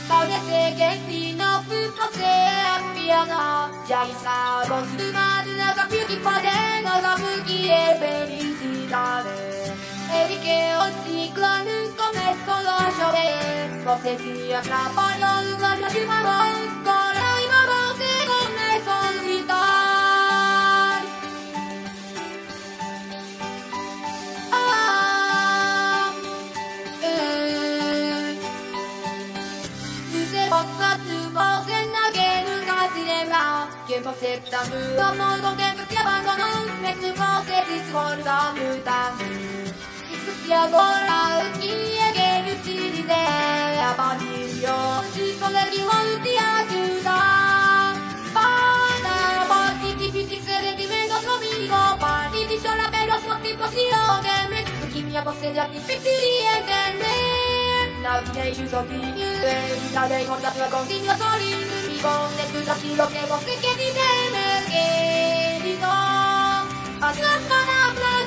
Parece che fino a tutto se piena già sa consumare la più di padena la buchi e felicità e di che oggi clan come solo giove forse sia tra poi una giornata ancora i mamose come solita. Che possetta l'uomo con che ti abbandono messo cose ti scorda muta ti agora chi è che tutti di te abbandono ci sono le molti aiuta bana porti ti più sere divento somico parti di sola per lo suo tipo si che metto chi mi ha posseggiato i piccoli e che me la vita è giusto finire vita dei contatto e continuo soli con tutto quello che vuoi che ti deve che di no a